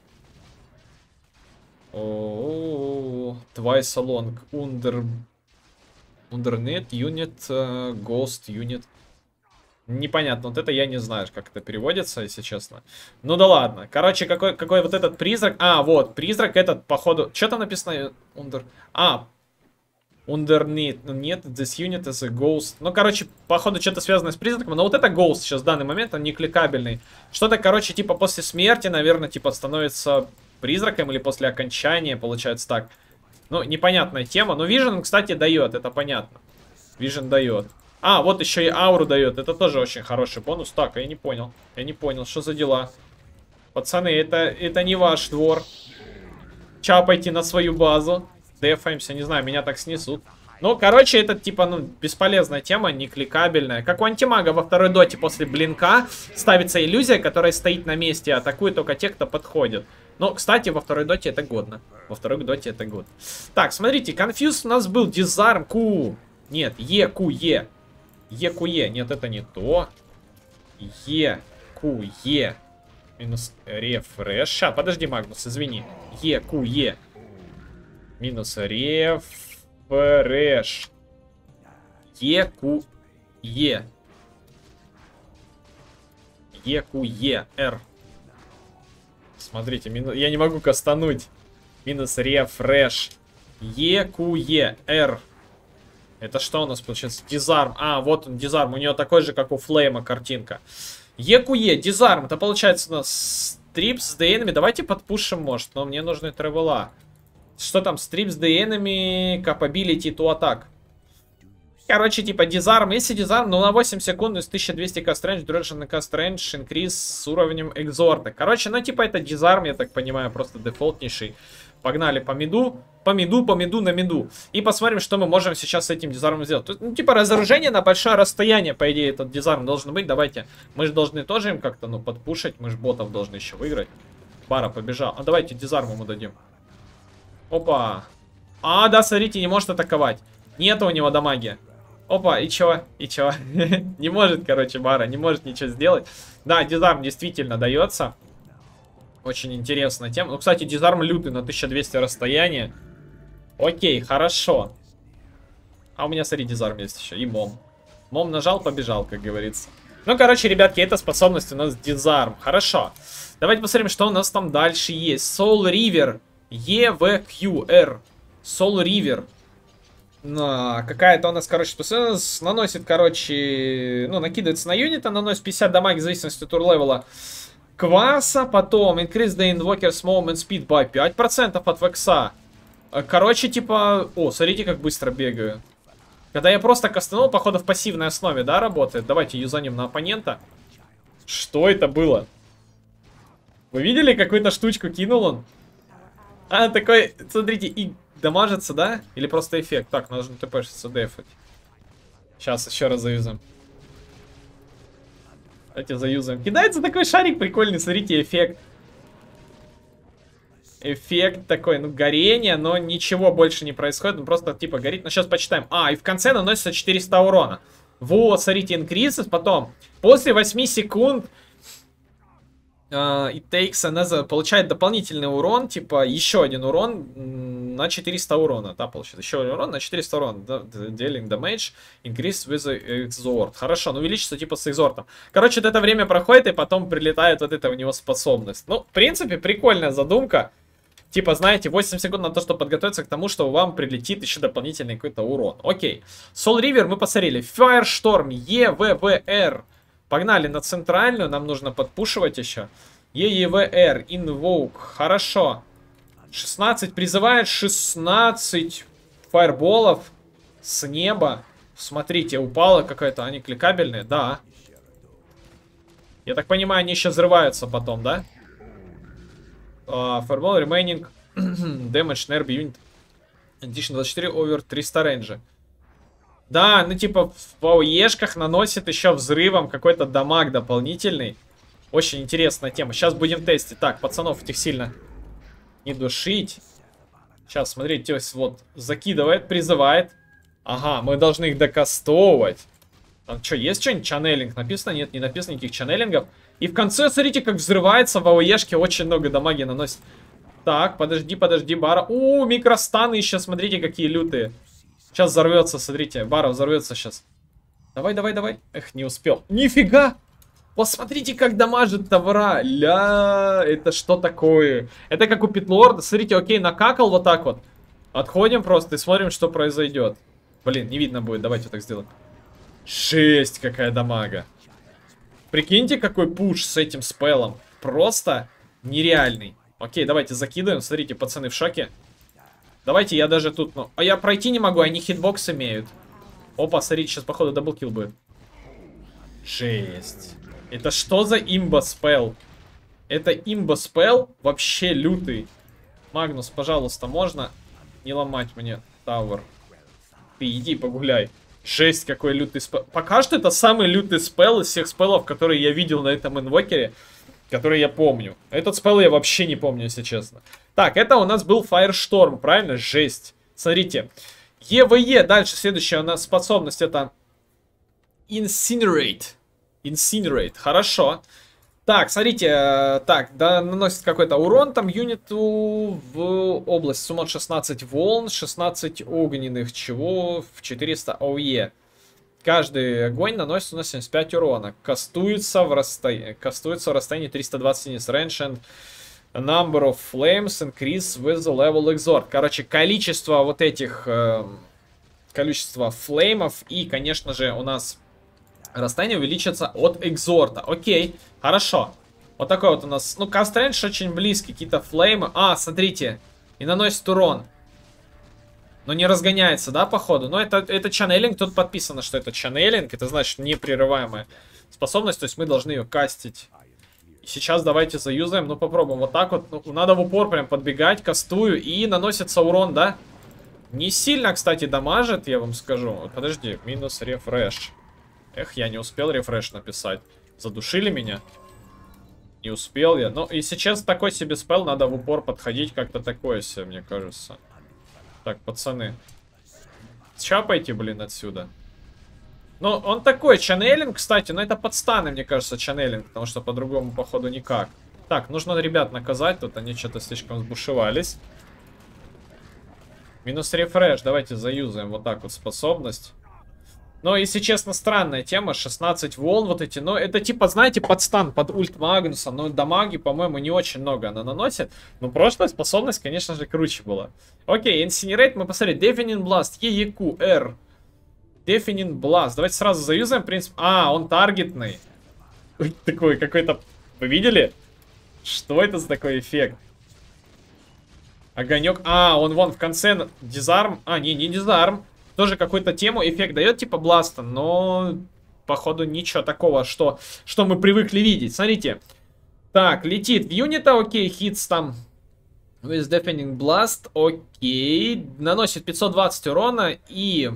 Twice along. Undernet unit, ghost unit. Непонятно, вот это я не знаю, как это переводится, если честно. Ну да ладно. Короче, какой вот этот призрак. А, вот, призрак этот, походу... Что там написано? Underneath. Нет, this unit is a ghost. Ну, короче, походу, что-то связанное с призраком. Но вот это ghost сейчас в данный момент, он не кликабельный. Что-то, короче, типа после смерти, наверное, типа становится призраком или после окончания, получается так. Ну, непонятная тема. Но Vision, кстати, дает, это понятно. Vision дает. А, вот еще и ауру дает. Это тоже очень хороший бонус. Так, я не понял. Я не понял, что за дела. Пацаны, это не ваш двор. Чапайте на свою базу. Дефаемся, не знаю, меня так снесут. Ну, короче, это типа, ну, бесполезная тема, не кликабельная. Как у антимага во второй доте после блинка ставится иллюзия, которая стоит на месте, атакует только те, кто подходит. Ну, кстати, во второй доте это годно. Во второй доте это годно. Так, смотрите, Confuse у нас был Disarm Q. Нет, EQE. EQE. Нет, это не то. EQE. Минус рефреш. Ща, подожди, Магнус, извини. Е. Минус рефреш. Е. Р. Смотрите, я не могу кастануть. Минус рефреш. Р. Это что у нас получается? Дизарм. А, вот он, дизарм. У нее такой же, как у Флейма картинка. Дизарм. Это получается у нас стрипс the enemy. Давайте подпушим, может. Но мне нужны тревела. Что там? Стрипс the enemy. Capability to attack. Короче, типа дизарм. Если дизарм, ну на 8 секунд из 1200 кастрендж, duration на кастрендж, инкриз с уровнем экзорта. Короче, ну типа это дизарм, я так понимаю, просто дефолтнейший. Погнали по миду на миду. И посмотрим, что мы можем сейчас с этим дизармом сделать. Тут, ну, типа разоружение на большое расстояние, по идее, этот дизарм должен быть. Давайте, мы же должны тоже им как-то, ну, подпушить. Мы же ботов должны еще выиграть. Бара побежал. А давайте дизарм ему дадим. Опа. А, да, смотрите, не может атаковать. Нет у него дамаги. Опа, и чё? Не может, короче, Бара, не может ничего сделать. Да, дизарм действительно дается. Очень интересная тема. Ну, кстати, дизарм лютый на 1200 расстояние. Окей, хорошо. А у меня, смотри, дизарм есть еще. И мом. Мом нажал, побежал, как говорится. Ну, короче, ребятки, эта способность у нас дизарм. Хорошо. Давайте посмотрим, что у нас там дальше есть. Soul River. EVQR. Soul River. Какая-то у нас, короче, способность наносит, короче, ну, накидывается на юнита, наносит 50 дамаги в зависимости от тур-левела кваса, потом increase the invoker's movement speed by 5% от векса. Короче, типа, о, смотрите, как быстро бегаю. Когда я просто кастанул, походу, в пассивной основе, да, работает. Давайте юзанем на оппонента. Что это было? Вы видели, какую-то штучку кинул он? А, такой, смотрите, и... дамажится, да? Или просто эффект? Так, нужно тпшиться, дефать. Сейчас еще раз заюзаем. Давайте заюзаем. Кидается такой шарик прикольный, смотрите, эффект. Эффект такой, ну, горение, но ничего больше не происходит. Он просто, типа, горит. Ну, сейчас почитаем. А, и в конце наносится 400 урона. Вот, смотрите, инкризис. Потом, после 8 секунд... It takes another, получает дополнительный урон, типа еще один урон на 400 урона, да, получается, еще один урон на 400 урона, dealing damage, increase with exort. Хорошо, ну увеличится типа с экзортом. Короче, это время проходит, и потом прилетает вот эта у него способность. Ну, в принципе, прикольная задумка. Типа, знаете, 8 секунд на то, чтобы подготовиться к тому, что вам прилетит еще дополнительный какой-то урон. Окей. Soul River мы посмотрели. Firestorm, EVVR. Погнали на центральную, нам нужно подпушивать еще. EEVR, Invoke, хорошо. 16 призывает, 16 фаерболов с неба. Смотрите, упала какая-то, они кликабельные, да. Я так понимаю, они еще взрываются потом, да? Fireball remaining damage nerve unit. Addition 24 over 300 рейнджа. Да, ну типа в АОЕшках наносит еще взрывом какой-то дамаг дополнительный. Очень интересная тема. Сейчас будем тестить. Так, пацанов этих сильно не душить. Сейчас, смотрите, вот закидывает, призывает. Ага, мы должны их докастовывать. Там что, есть что-нибудь? Чаннелинг написано? Нет, не написано никаких чаннелингов. И в конце, смотрите, как взрывается в АОЕшке. Очень много дамаги наносит. Так, подожди, Бара. Микростаны еще, смотрите, какие лютые. Сейчас взорвется, смотрите, Бара взорвется сейчас. Давай. Эх, не успел. Нифига! Посмотрите, как дамажит товара. Ля, это что такое? Это как у Питлорда. Смотрите, окей, накакал вот так вот. Отходим просто и смотрим, что произойдет. Блин, не видно будет, давайте вот так сделаем. Жесть, какая дамага. Прикиньте, какой пуш с этим спеллом. Просто нереальный. Окей, давайте закидываем. Смотрите, пацаны в шоке. Давайте я даже тут, ну... А я пройти не могу, они хитбокс имеют. Опа, смотрите, сейчас, походу, даблкил будет. Жесть. Это что за имба-спелл? Это имба-спелл вообще лютый. Магнус, пожалуйста, можно не ломать мне тауэр? Ты иди погуляй. Жесть, какой лютый спелл. Пока что это самый лютый спелл из всех спеллов, которые я видел на этом инвокере. Который я помню. Этот спелл я вообще не помню, если честно. Так, это у нас был Firestorm, правильно? Жесть. Смотрите. ЕВЕ. Дальше следующая у нас способность это Incinerate. Incinerate. Хорошо. Так, смотрите, так, да, наносит какой-то урон там юниту в область. Суммон 16 волн, 16 огненных, чего в 400 ОЕ. Каждый огонь наносит у нас 75 урона. Кастуется в расстоянии 320 единиц. Range and number of flames increase with the level exort. Короче, количество вот этих, количество флеймов и, конечно же, у нас расстояние увеличится от экзорта. Окей, хорошо. Вот такой вот у нас, ну, каст рейндж очень близкий, какие-то флеймы. А, смотрите, и наносит урон. Но не разгоняется, да, походу? Но это чаннелинг, тут подписано, что это чаннелинг. Это значит непрерываемая способность, то есть мы должны ее кастить. И сейчас давайте заюзаем, ну попробуем вот так вот. Ну, надо в упор прям подбегать, кастую, и наносится урон, да? Не сильно, кстати, дамажит, я вам скажу. Подожди, минус рефреш. Эх, я не успел рефреш написать. Задушили меня? Не успел я. Ну, и сейчас такой себе спел, надо в упор подходить, как-то такое себе, мне кажется. Так, пацаны. Чапайте, блин, отсюда. Ну, он такой, чаннелинг, кстати, но это подстаны, мне кажется, чаннелинг, потому что по-другому, походу, никак. Так, нужно ребят наказать, тут они что-то слишком сбушевались. Минус рефреш, давайте заюзаем вот так вот способность. Но, если честно, странная тема, 16 волн вот эти, но это типа, знаете, подстан под ульт Магнуса, но дамаги, по-моему, не очень много она наносит. Но прошлая способность, конечно же, круче была. Окей, Incinerate, мы посмотрели, Deafening Blast, EEQ, R. Deafening Blast, давайте сразу заюзаем, в принципе, он таргетный. Такой какой-то, вы видели? Что это за такой эффект? Огонек, он вон в конце, дизарм, не дизарм. Тоже какую-то тему, эффект дает типа бласта, но походу ничего такого, что мы привыкли видеть. Смотрите. Так, летит в юнита, окей, хитс там. With Deafening Blast, окей. Наносит 520 урона и...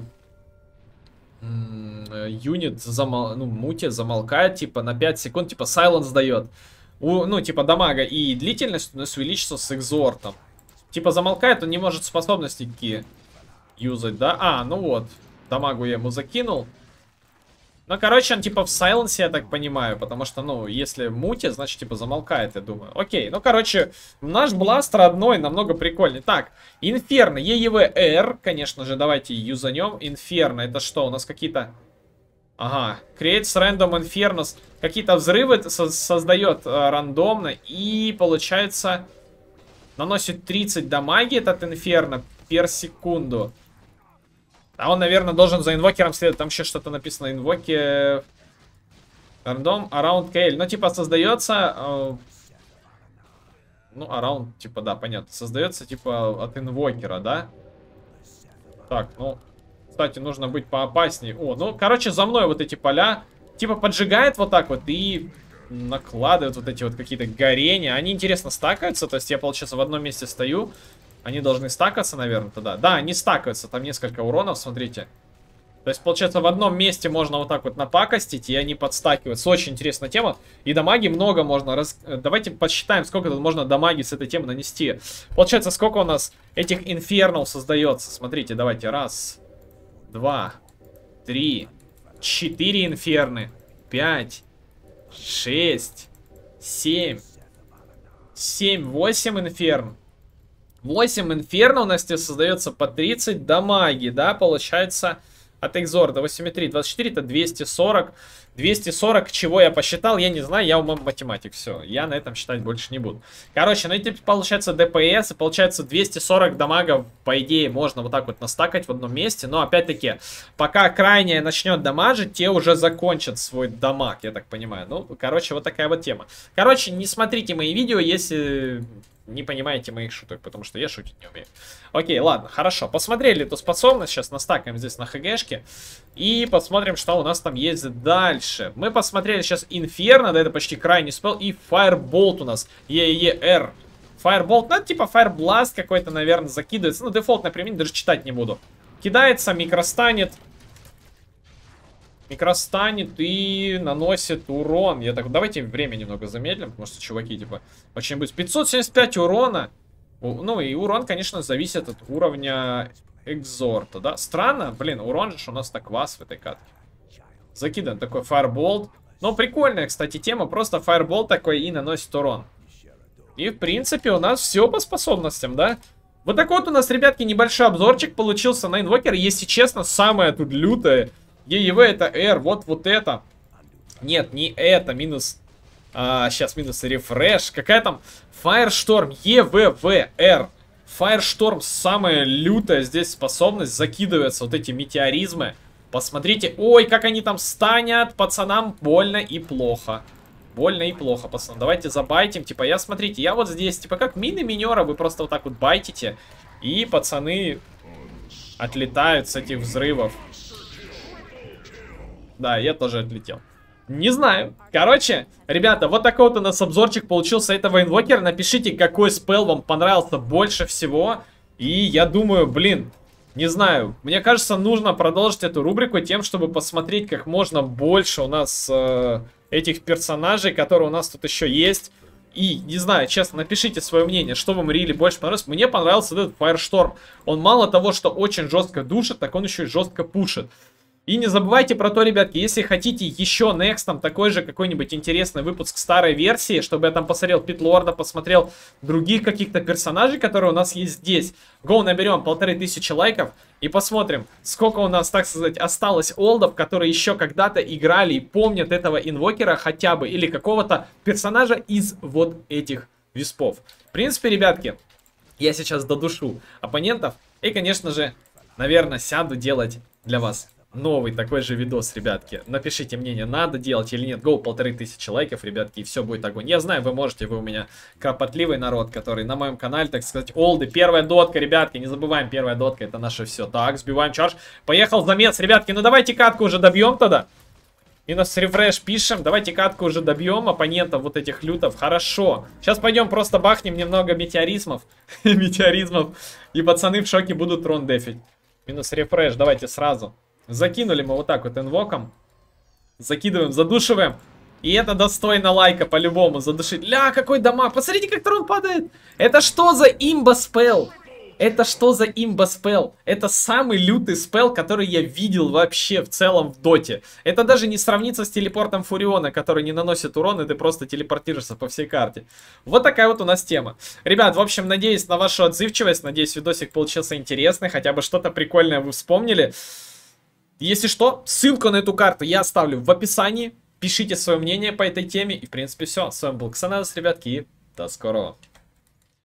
юнит, мути замолкает, типа на 5 секунд, типа сайленс дает. Ну, типа дамага и длительность у нас увеличится с экзортом. Типа замолкает, он не может способности какие юзать, да? Ну вот, дамагу я ему закинул. Ну, короче, он типа в сайленсе, я так понимаю, потому что, ну, если мути, значит, типа замолкает, я думаю. Окей, ну, короче, наш бласт родной, намного прикольнее. Так, Инферно, EEVR, конечно же, давайте юзанем. Инферно, это что, у нас какие-то... Ага, creates random infernos. Какие-то взрывы создает рандомно и, получается, наносит 30 дамаги этот Инферно per секунду. А он, наверное, должен за инвокером следовать. Там еще что-то написано. Инвоки... Random around KL. Ну, типа, создается... ну, around, типа, да, понятно. Создается, типа, от инвокера, да? Так, ну... Кстати, нужно быть поопаснее. Ну, короче, за мной вот эти поля. Типа, поджигает вот так вот и... накладывают вот эти вот какие-то горения. Они, интересно, стакаются. То есть я, получается, в одном месте стою. Они должны стакаться, наверное, тогда. Да, они стакаются. Там несколько уронов, смотрите. То есть, получается, в одном месте можно вот так вот напакостить, и они подстакиваются. Очень интересная тема. И дамаги много можно... Давайте подсчитаем, сколько тут можно дамаги с этой темы нанести. Получается, сколько у нас этих инфернал создается. Смотрите, давайте. 1, 2, 3, 4 инферны. 5, 6, 7, 8 инферн. 8 инферно у нас здесь создается по 30 дамаги, да, получается, от экзорда. 8,3, 24, это 240. 240, чего я посчитал, я не знаю, я математик, все. Я на этом считать больше не буду. Короче, ну и теперь получается ДПС, и получается 240 дамага, по идее, можно вот так вот настакать в одном месте. Но опять-таки, пока крайняя начнет дамажить, те уже закончат свой дамаг, я так понимаю. Ну, короче, вот такая вот тема. Короче, не смотрите мои видео, если... не понимаете моих шуток, потому что я шутить не умею. Окей, ладно, хорошо. Посмотрели эту способность. Сейчас настакаем здесь на ХГшке. И посмотрим, что у нас там есть дальше. Мы посмотрели сейчас Инферно, да, это почти крайний спел. И Firebolt у нас. EER. Firebolt, ну, это типа Fireblast какой-то, наверное, закидывается. Ну, дефолтное применение, даже читать не буду. Кидается, микростанет. Микростанет и наносит урон. Я так, давайте время немного замедлим, потому что чуваки, типа, очень быстро. 575 урона. Ну, и урон, конечно, зависит от уровня экзорта, да? Странно, блин, урон же у нас так вас в этой катке. Закидан такой Firebolt. Но прикольная, кстати, тема. Просто фаербол такой и наносит урон. И, в принципе, у нас все по способностям, да? Вот такой вот у нас, ребятки, небольшой обзорчик получился на инвокер. Если честно, самое тут лютое ЕЕВ это R. Вот это. Нет, не это. Минус... сейчас минус рефреш. Какая там? Firestorm. EVVR. Firestorm самая лютая здесь способность. Закидываются вот эти метеоризмы. Посмотрите. Ой, как они там станят. Пацанам больно и плохо. Больно и плохо, пацаны. Давайте забайтим. Типа, смотрите, я вот здесь, типа, как мины-минера, вы просто вот так вот байтите. И пацаны отлетают с этих взрывов. Да, я тоже отлетел. Не знаю. Короче, ребята, вот такой вот у нас обзорчик получился этого инвокера. Напишите, какой спелл вам понравился больше всего. И я думаю, блин, не знаю. Мне кажется, нужно продолжить эту рубрику тем, чтобы посмотреть как можно больше у нас... этих персонажей, которые у нас тут еще есть. И, не знаю, честно, напишите свое мнение, что вам рили больше понравилось. Мне понравился этот Firestorm. Он мало того, что очень жестко душит, так он еще и жестко пушит. И не забывайте про то, ребятки, если хотите еще Next, там такой же какой-нибудь интересный выпуск старой версии, чтобы я там посмотрел Питлорда, посмотрел других каких-то персонажей, которые у нас есть здесь. Гоу, наберем 1500 лайков и посмотрим, сколько у нас, так сказать, осталось олдов, которые еще когда-то играли и помнят этого инвокера хотя бы, или какого-то персонажа из вот этих виспов. В принципе, ребятки, я сейчас додушу оппонентов и, конечно же, наверное, сяду делать для вас новый такой же видос, ребятки. Напишите мнение, надо делать или нет. Гоу, 1500 лайков, ребятки, и все будет огонь. Я знаю, вы можете, вы у меня кропотливый народ, который на моем канале, так сказать, олды. Первая дотка, ребятки, не забываем, первая дотка, это наше все. Так, сбиваем чардж. Поехал замес, ребятки, ну давайте катку уже добьем тогда. И нас рефреш пишем, давайте катку уже добьем оппонентов вот этих лютов. Хорошо. Сейчас пойдем просто бахнем немного метеоризмов. Метеоризмов. И пацаны в шоке будут трон дефить. Минус рефреш, давайте сразу. Закинули мы вот так вот инвоком. Закидываем, задушиваем. И это достойно лайка по-любому задушить. Ля, какой дамаг. Посмотрите, как трон падает. Это что за имба спелл? Это что за имба спелл? Это самый лютый спелл, который я видел вообще в целом в доте. Это даже не сравнится с телепортом Фуриона, который не наносит урон, и ты просто телепортируешься по всей карте. Вот такая вот у нас тема. Ребят, в общем, надеюсь на вашу отзывчивость. Надеюсь, видосик получился интересный. Хотя бы что-то прикольное вы вспомнили. Если что, ссылку на эту карту я оставлю в описании. Пишите свое мнение по этой теме. И, в принципе, все. С вами был Ксанадос, ребятки. И до скорого.